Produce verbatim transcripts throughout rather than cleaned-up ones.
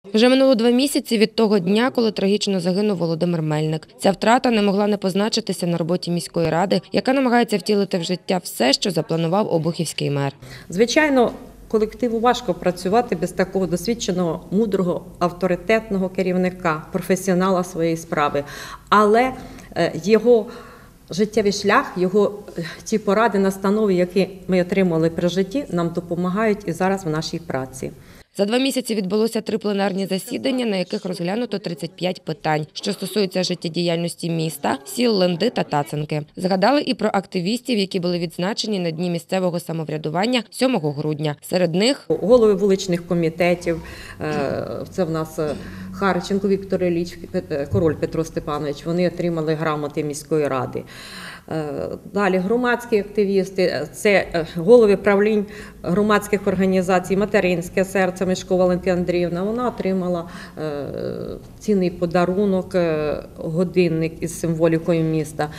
Вже минуло два місяці від того дня, коли трагічно загинув Володимир Мельник. Ця втрата не могла не позначитися на роботі міської ради, яка намагається втілити в життя все, що запланував обухівський мер. Звичайно, колективу важко працювати без такого досвідченого, мудрого, авторитетного керівника, професіонала своєї справи. Але його життєвий шлях, його ті поради, настанови, які ми отримали при житті, нам допомагають і зараз в нашій праці. За два місяці відбулося три пленарні засідання, на яких розглянуто тридцять п'ять питань, що стосуються життєдіяльності міста, сіл Ленди та Тацанки. Згадали і про активістів, які були відзначені на Дні місцевого самоврядування сьомого грудня. Серед них голови вуличних комітетів, це в нас Харченко Віктор Ілліч, Король Петро Степанович, вони отримали грамоти міської ради. Далі громадські активісти, це голови правлінь громадських організацій, Материнське серце, Мишко Валентина Андріївна, вона отримала цінний подарунок, годинник із символікою міста.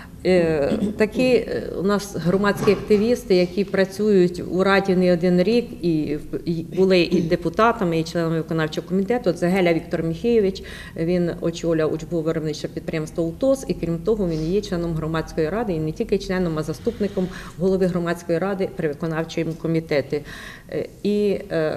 Такі у нас громадські активісти, які працюють у Раді не один рік, і були і депутатами, і членами виконавчого комітету. Це Геля Віктор Міхійович, він очолював учбово-виробниче підприємство «УТОС», і крім того, він є членом громадської ради, і не тільки членом, а заступником голови громадської ради при виконавчому комітеті. І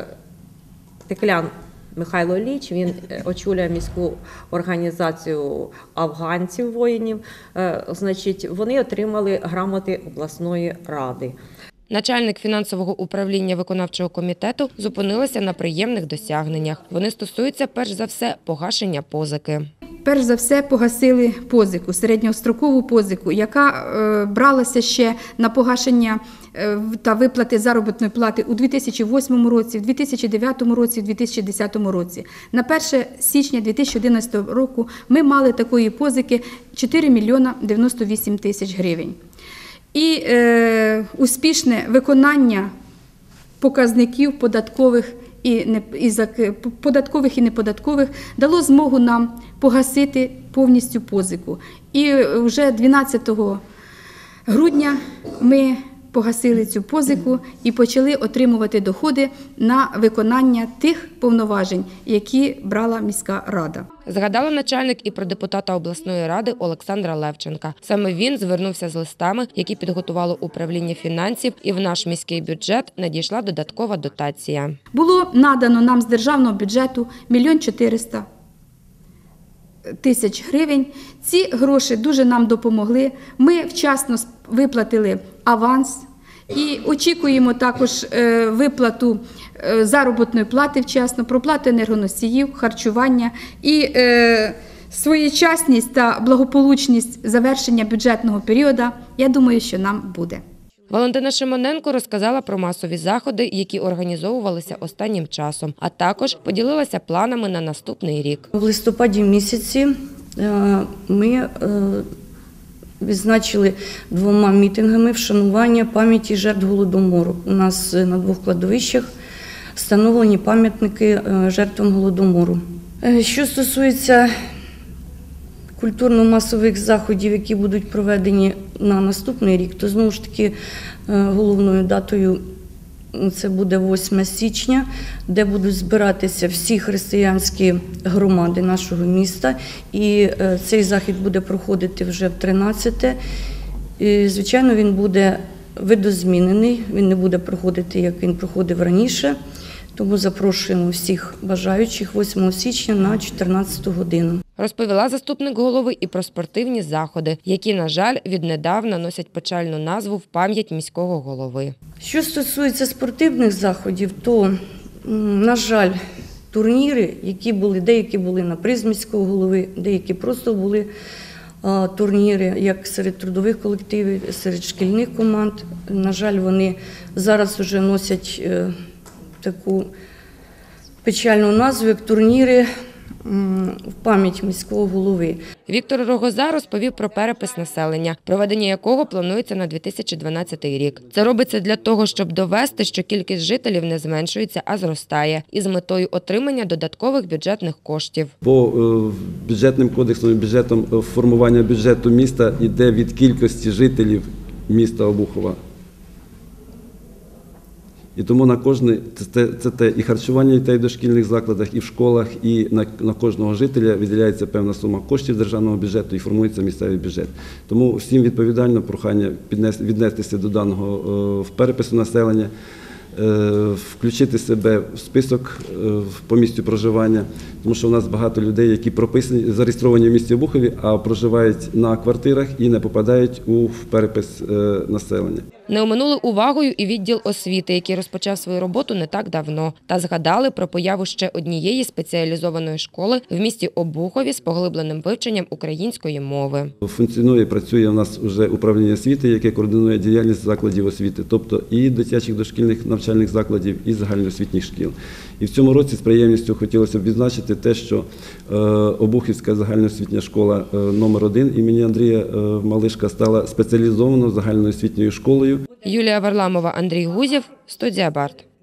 Теклян Михайло Ілліч, він очолює міську організацію афганців, воїнів. Значить, вони отримали грамоти обласної ради. Начальник фінансового управління виконавчого комітету зупинилася на приємних досягненнях. Вони стосуються, перш за все, погашення позики. Перш за все, погасили позику, середньострокову позику, яка е, бралася ще на погашення е, та виплати заробітної плати у дві тисячі восьмому році, в дві тисячі дев'ятому році, в дві тисячі десятому році. На перше січня дві тисячі одинадцятого року ми мали такої позики чотири мільйони дев'яносто вісім тисяч гривень. І е, успішне виконання показників податкових і, не, і податкових і неподаткових дало змогу нам погасити повністю позику. І вже дванадцятого грудня ми погасили цю позику і почали отримувати доходи на виконання тих повноважень, які брала міська рада. Згадала начальник і про депутата обласної ради Олександра Левченка. Саме він звернувся з листами, які підготувало управління фінансів, і в наш міський бюджет надійшла додаткова дотація. Було надано нам з державного бюджету мільйон чотириста тисяч гривень. Ці гроші дуже нам допомогли. Ми вчасно виплатили аванс і очікуємо також виплату заробітної плати вчасно, проплату енергоносіїв, харчування і своєчасність та благополучність завершення бюджетного періоду, я думаю, що нам буде. Валентина Шимоненко розказала про масові заходи, які організовувалися останнім часом, а також поділилася планами на наступний рік. В листопаді місяці ми відзначили двома мітингами вшанування пам'яті жертв Голодомору. У нас на двох кладовищах встановлені пам'ятники жертвам Голодомору. Що стосується культурно-масових заходів, які будуть проведені на наступний рік, то знову ж таки головною датою це буде восьме січня, де будуть збиратися всі християнські громади нашого міста. І цей захід буде проходити вже в тринадцяте. І, звичайно, він буде видозмінений, він не буде проходити, як він проходив раніше. Тому запрошуємо всіх бажаючих восьмого січня на чотирнадцяту годину. Розповіла заступник голови і про спортивні заходи, які, на жаль, віднедавна носять печальну назву в пам'ять міського голови. Що стосується спортивних заходів, то, на жаль, турніри, які були, деякі були на приз міського голови, деякі просто були а, турніри, як серед трудових колективів, серед шкільних команд. На жаль, вони зараз вже носять е, таку печальну назву, як турніри в пам'ять міського голови. Віктор Рогоза розповів про перепис населення, проведення якого планується на дві тисячі дванадцятий рік. Це робиться для того, щоб довести, що кількість жителів не зменшується, а зростає, із метою отримання додаткових бюджетних коштів. По бюджетним кодексам і бюджетом формування бюджету міста йде від кількості жителів міста Обухова. І тому на кожне це, це те і харчування дітей в дошкільних закладах, і в школах, і на, на кожного жителя виділяється певна сума коштів державного бюджету і формується місцевий бюджет. Тому всім відповідально прохання піднес, віднестися до даного е, в перепису населення, включити себе в список по місцю проживання, тому що у нас багато людей, які прописані, зареєстровані в місті Обухові, а проживають на квартирах і не попадають у перепис населення. Не оминули увагою і відділ освіти, який розпочав свою роботу не так давно, та згадали про появу ще однієї спеціалізованої школи в місті Обухові з поглибленим вивченням української мови. Функціонує і працює у нас вже управління освіти, яке координує діяльність закладів освіти, тобто і дитячих дошкільних навчальних закладів, і загальноосвітніх шкіл. І в цьому році з приємністю хотілося б відзначити те, що Обухівська загальноосвітня школа номер один імені Андрія Малишка стала спеціалізованою загальноосвітньою школою. Юлія Варламова, Андрій Гузєв, студія Барт.